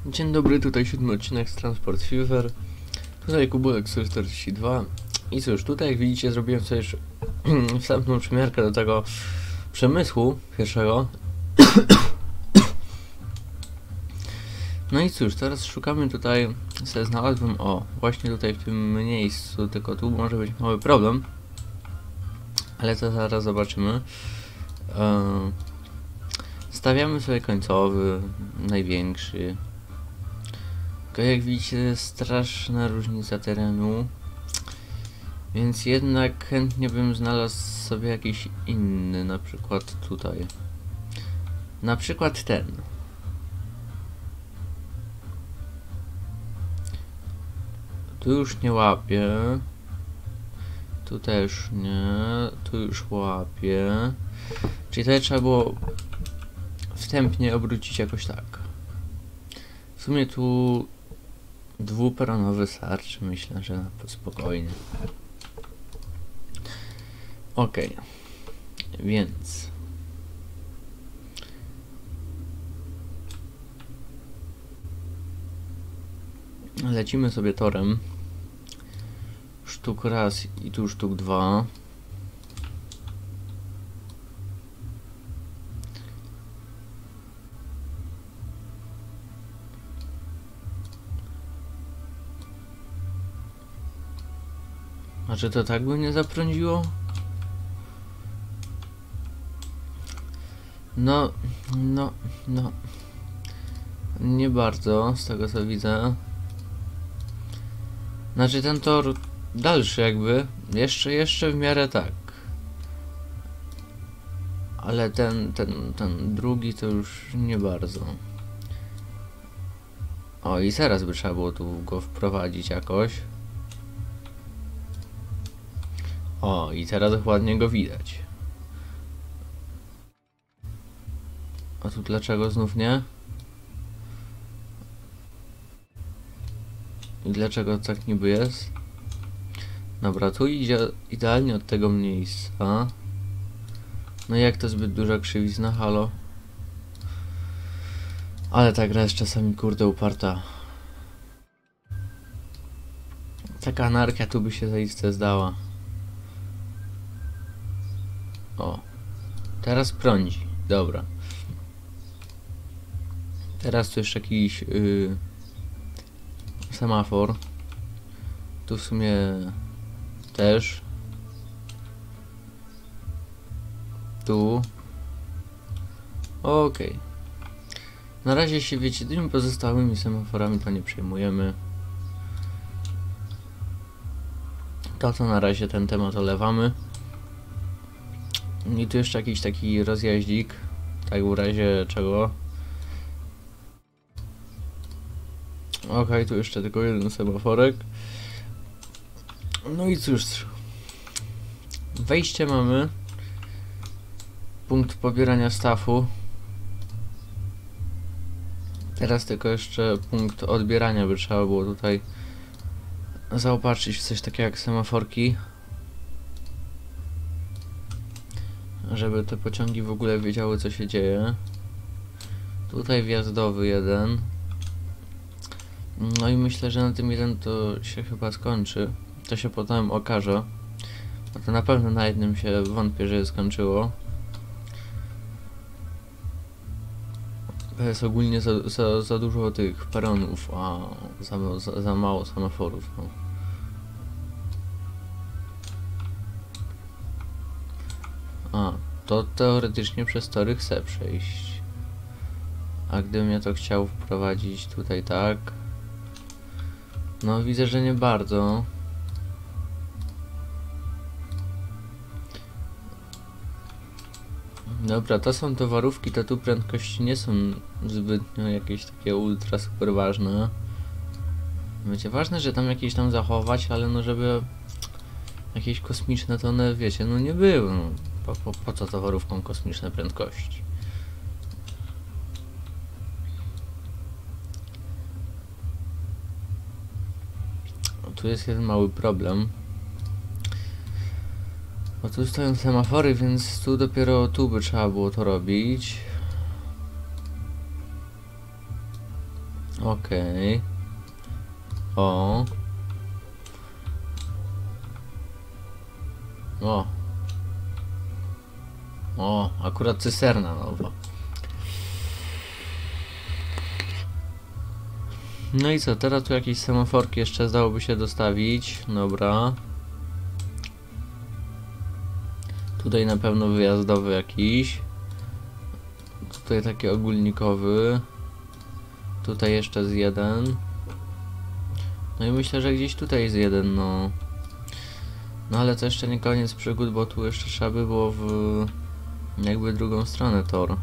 Dzień dobry, tutaj 7 odcinek z Transport Fever. Tutaj Kubulek 142. I cóż, tutaj jak widzicie zrobiłem sobie już wstępną przymiarkę do tego przemysłu pierwszego. No i cóż, teraz szukamy tutaj, sobie znalazłem, właśnie tutaj w tym miejscu, tylko tu może być mały problem. Ale to zaraz zobaczymy. Stawiamy sobie końcowy, największy. Tylko jak widzicie, jest straszna różnica terenu. Więc jednak chętnie bym znalazł sobie jakiś inny, na przykład tutaj. Na przykład ten. Tu już nie łapie. Tu też nie. Tu już łapie. Czyli tutaj trzeba było wstępnie obrócić jakoś tak. W sumie tu dwuperonowy starczy, myślę, że spokojnie. Ok, więc lecimy sobie torem. Sztuk raz i tu sztuk dwa. A czy to tak by nie zaprądziło? No. Nie bardzo, z tego co widzę. Znaczy ten tor dalszy jakby, jeszcze w miarę tak. Ale ten drugi to już nie bardzo. O, i teraz by trzeba było tu go wprowadzić jakoś. O, i teraz ładnie go widać. A tu dlaczego znów nie? I dlaczego tak niby jest? Dobra, tu idzie idealnie od tego miejsca. No i jak to zbyt duża krzywizna, halo? Ale ta gra jest czasami kurde uparta. Taka anarchia tu by się zaiste zdała. O, teraz prądzi, dobra. Teraz tu jeszcze jakiś semafor. Tu w sumie też. Tu. Okej. Na razie się wiecie, tymi pozostałymi semaforami to nie przejmujemy. To na razie ten temat olewamy. I tu jeszcze jakiś taki rozjaździk. Tak w razie czego. Okej, tu jeszcze tylko jeden semaforek. No i cóż. Wejście mamy. Punkt pobierania staffu. Teraz tylko jeszcze punkt odbierania by trzeba było tutaj zaopatrzyć w coś takiego jak semaforki. Żeby te pociągi w ogóle wiedziały co się dzieje. Tutaj wjazdowy jeden. No i myślę, że na tym jeden to się chyba skończy. To się potem okaże. Bo to na pewno na jednym się wątpię, że się skończyło. To jest ogólnie za dużo tych peronów, a za mało semaforów. No. A, to teoretycznie przez tory chcę przejść. A gdybym ja to chciał wprowadzić tutaj tak. No widzę, że nie bardzo. Dobra, to są towarówki, to tu prędkości nie są zbytnio jakieś takie ultra super ważne. Wiecie, ważne, że tam jakieś tam zachować, ale no żeby jakieś kosmiczne to one, wiecie, no nie były. No. Po co towarówkom kosmiczne prędkości? Tu jest jeden mały problem. Bo tu stoją semafory, więc tu dopiero tu by trzeba było to robić. Okej. O. O. O, akurat cysterna nowa. No i co, teraz tu jakieś semaforki jeszcze zdałoby się dostawić. Dobra. Tutaj na pewno wyjazdowy jakiś. Tutaj taki ogólnikowy. Tutaj jeszcze z jeden. No i myślę, że gdzieś tutaj jest jeden, no. No ale to jeszcze nie koniec przygód, bo tu jeszcze trzeba by było w jakby drugą stronę tor.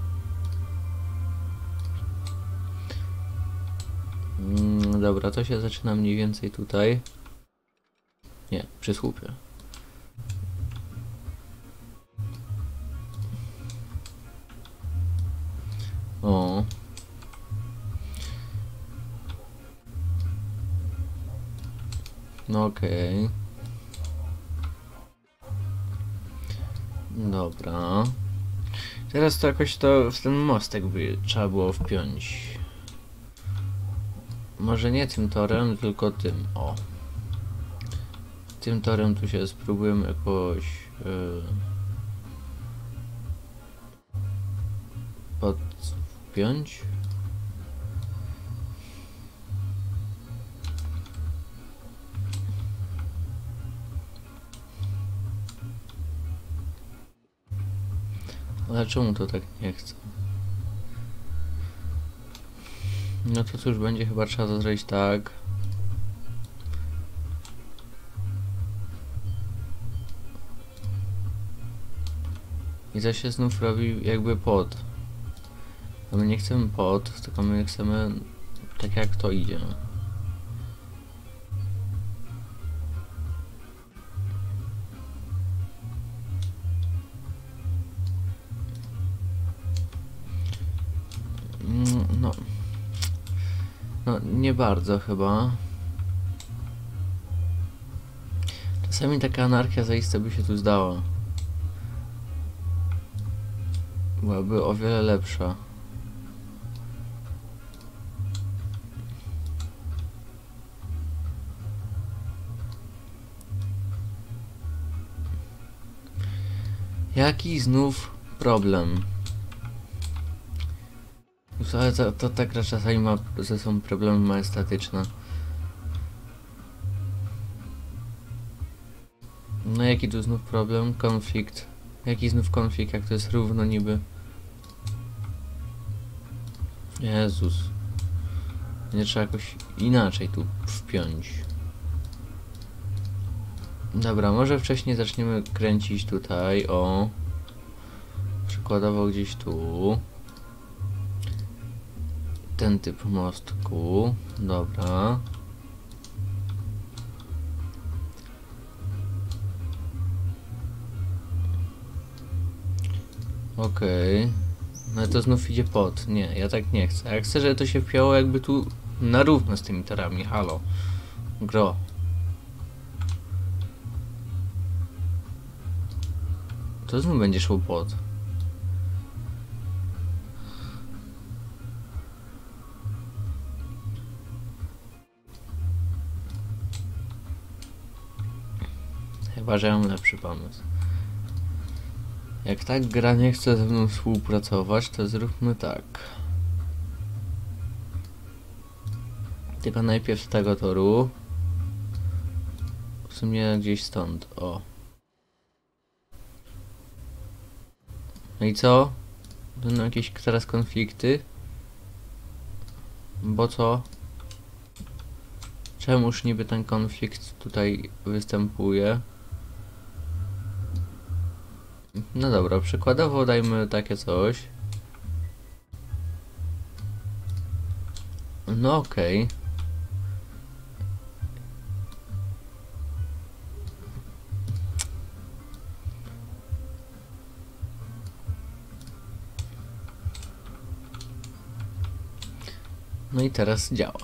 Dobra, to się zaczyna mniej więcej tutaj. Nie, przy słupie. O. No okej. Dobra. Teraz to jakoś to w ten mostek by trzeba było wpiąć. Może nie tym torem, tylko tym. O. Tym torem tu się spróbujemy jakoś podpiąć. Ale czemu to tak nie chce? No to cóż, będzie chyba trzeba to zrobić tak. I to się znów robi jakby pod. A my nie chcemy pod, tylko my chcemy tak jak to idzie. No, nie bardzo chyba. Czasami taka anarchia zaiste by się tu zdała. Byłaby o wiele lepsza. Jaki znów problem? Ale to ta gra czasami ma ze sobą problemy majestatyczne. No jaki tu znów problem? Konflikt. Jaki znów konflikt, jak to jest równo niby? Jezus. Nie trzeba jakoś inaczej tu wpiąć. Dobra, może wcześniej zaczniemy kręcić tutaj, o. Przykładowo gdzieś tu. Ten typ mostku. Dobra. Okej. No to znów idzie pod. Nie, ja tak nie chcę. Ja chcę, żeby to się wpięło jakby tu na równo z tymi torami. Halo. Gro. To znów będzie szło pod. Chyba, że mam lepszy pomysł. Jak tak gra nie chce ze mną współpracować, to zróbmy tak. Tylko najpierw z tego toru. W sumie gdzieś stąd, o. No i co? Będą jakieś teraz konflikty? Bo co? Czemuż niby ten konflikt tutaj występuje? No dobra, przykładowo dajmy takie coś. No okej. No i teraz działa.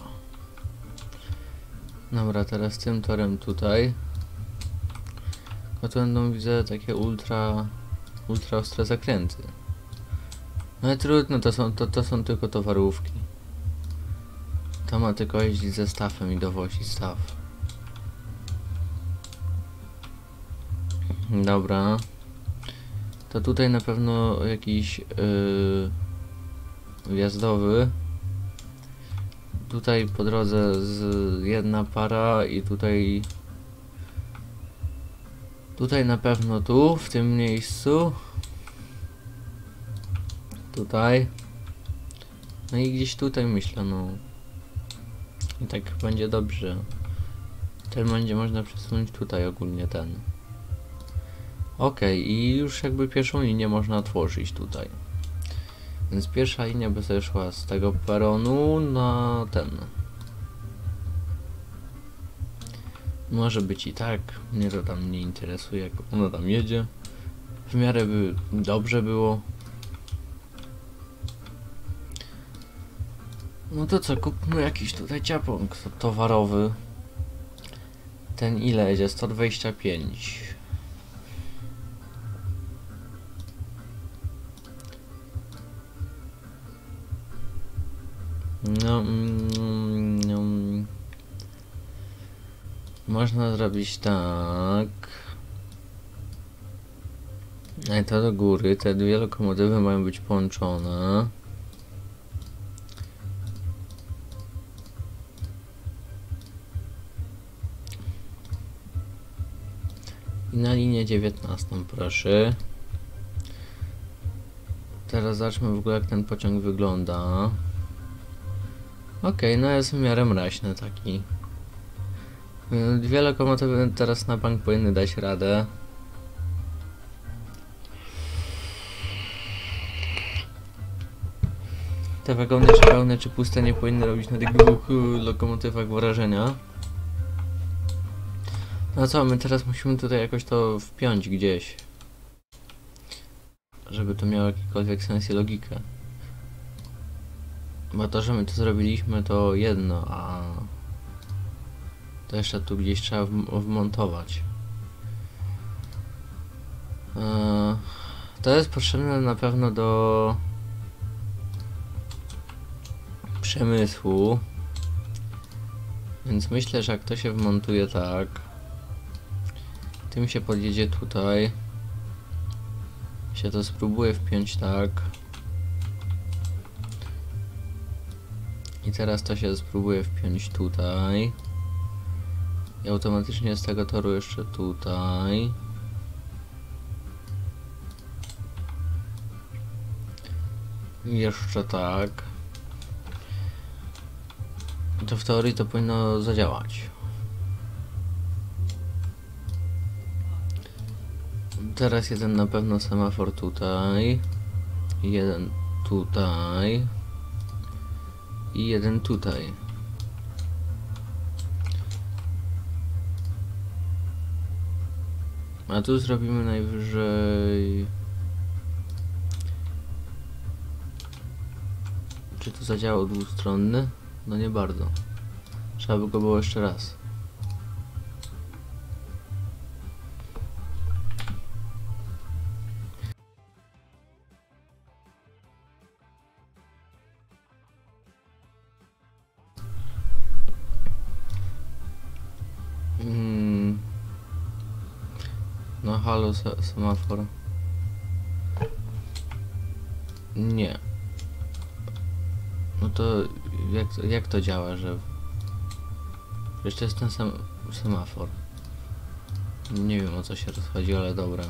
Dobra, teraz tym torem tutaj. No to będą, widzę, takie ultra ostre zakręty. No ale trudno, to są tylko towarówki. To ma tylko jeździć ze stawem i dowozić staw. Dobra. To tutaj na pewno jakiś wjazdowy. Tutaj po drodze jedna para i tutaj... Tutaj na pewno tu, w tym miejscu. Tutaj. No i gdzieś tutaj myślę, no. I tak będzie dobrze. Ten będzie można przesunąć tutaj ogólnie ten. Okej, i już jakby pierwszą linię można otworzyć tutaj. Więc pierwsza linia by sobie szła z tego peronu na ten. Może być i tak, mnie to tam nie interesuje, jak ona tam jedzie. W miarę by dobrze było. No to co, kupmy jakiś tutaj ciapąg towarowy. Ten ile jedzie? 125. No, można zrobić tak. To do góry, te dwie lokomotywy mają być połączone. I na linię 19, proszę. Teraz zobaczmy w ogóle, jak ten pociąg wygląda. Okej, no jest w miarę mraźny taki. Dwie lokomotywy teraz na bank powinny dać radę. Te wagony czy pełne czy puste nie powinny robić na tych dwóch lokomotywach wrażenia. No co, my teraz musimy tutaj jakoś to wpiąć gdzieś, żeby to miało jakikolwiek sens i logikę. Bo to, że my to zrobiliśmy, to jedno, a to jeszcze tu gdzieś trzeba wmontować. To jest potrzebne na pewno do przemysłu, więc myślę, że jak to się wmontuje tak, tym się podjedzie tutaj, się to spróbuję wpiąć tak i teraz to się spróbuję wpiąć tutaj i automatycznie z tego toru jeszcze tutaj. I jeszcze tak. To w teorii to powinno zadziałać. Teraz jeden na pewno semafor tutaj, jeden tutaj i jeden tutaj. A tu zrobimy najwyżej... Czy to zadziałał dwustronny? No nie bardzo. Trzeba by go było jeszcze raz. No halo, semafor. Nie. No to jak to działa, że... Przecież to jest ten sam semafor. Nie wiem, o co się rozchodzi, ale dobra.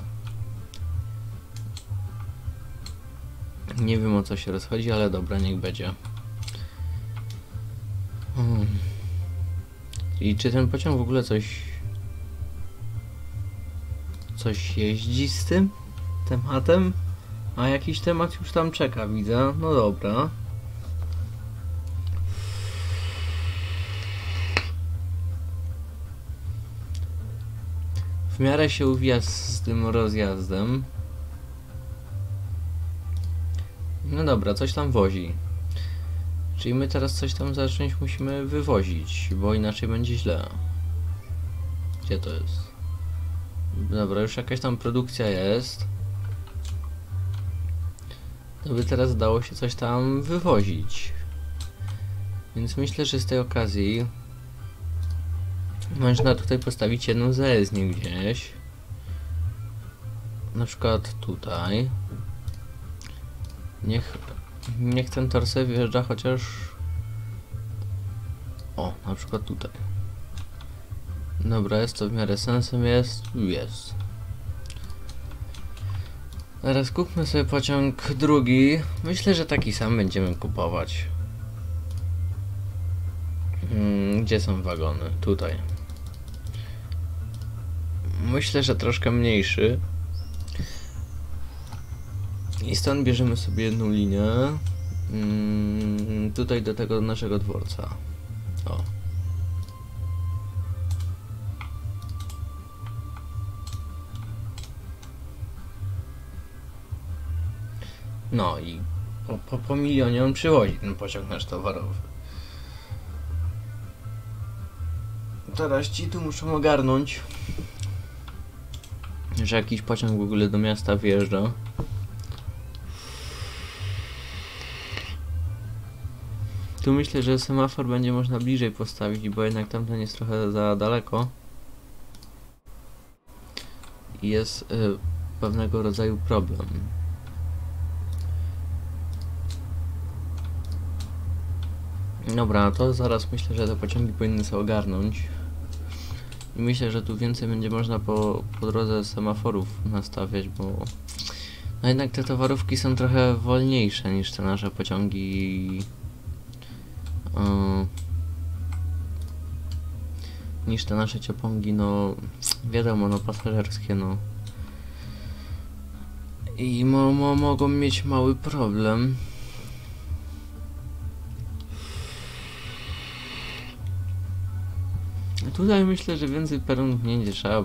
Nie wiem, o co się rozchodzi, ale dobra, niech będzie. I czy ten pociąg w ogóle coś jeździ z tym tematem? A jakiś temat już tam czeka, widzę. No dobra. W miarę się uwija z tym rozjazdem. No dobra, coś tam wozi. Czyli my teraz coś tam zacząć musimy wywozić, bo inaczej będzie źle. Gdzie to jest? Dobra, już jakaś tam produkcja jest. To by teraz dało się coś tam wywozić. Więc myślę, że z tej okazji można tutaj postawić jedną zajezdnię gdzieś. Na przykład tutaj. Niech ten tor sobie wjeżdża chociaż... O, na przykład tutaj. Dobra, jest to w miarę sensem, jest. Teraz kupmy sobie pociąg drugi. Myślę, że taki sam będziemy kupować. Gdzie są wagony? Tutaj. Myślę, że troszkę mniejszy. I stąd bierzemy sobie jedną linię. Tutaj do tego naszego dworca. O. No i po milionie on przywozi ten pociąg nasz towarowy. Teraz ci tu muszą ogarnąć, że jakiś pociąg w ogóle do miasta wjeżdża. Tu myślę, że semafor będzie można bliżej postawić, bo jednak tamten jest trochę za daleko. I jest pewnego rodzaju problem. Dobra, to zaraz myślę, że te pociągi powinny sobie ogarnąć. I myślę, że tu więcej będzie można po drodze semaforów nastawiać, bo no jednak te towarówki są trochę wolniejsze niż te nasze pociągi. Niż te nasze ciopągi, no wiadomo, no pasażerskie, no. I mogą mieć mały problem. Tutaj myślę, że więcej peronów nie będzie trzeba.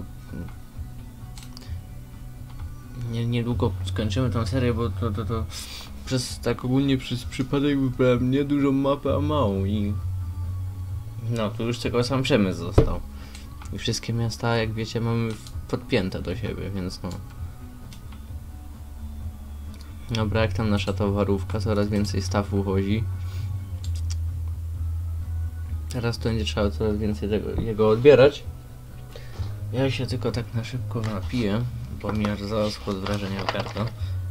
Niedługo skończymy tą serię, bo to przez tak ogólnie przez przypadek wybrałem nie dużą mapę, a małą i no tu już tylko sam przemysł został. I wszystkie miasta, jak wiecie, mamy podpięte do siebie, więc no. Dobra, jak tam nasza towarówka, coraz więcej staw uwozi. Teraz to będzie trzeba coraz więcej jego odbierać. Ja się tylko tak na szybko napiję, bo mi aż zaschło z wrażenia karta.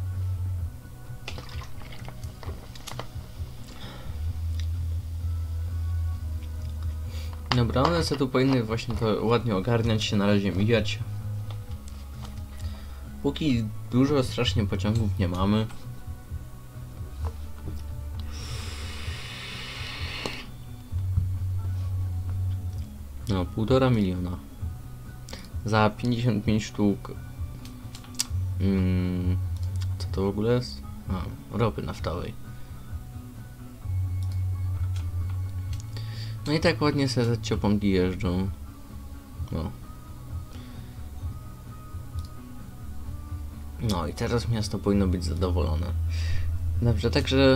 Dobra, one sobie tu powinny właśnie to ładnie ogarniać, się na razie mijać. Póki dużo strasznie pociągów nie mamy. No, 1,5 miliona. Za 55 sztuk. Co to w ogóle jest? A, ropy naftowej. No i tak ładnie sobie te ciopągi jeżdżą. No. No i teraz miasto powinno być zadowolone. Dobrze, także...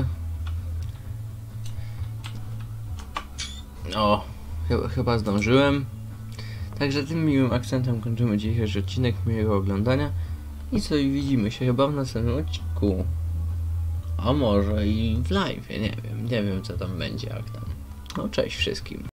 O, chyba zdążyłem. Także tym miłym akcentem kończymy dzisiejszy odcinek. Miłego oglądania. I co, i widzimy się chyba w następnym odcinku. A może i w live, nie wiem co tam będzie, jak tam. No cześć wszystkim.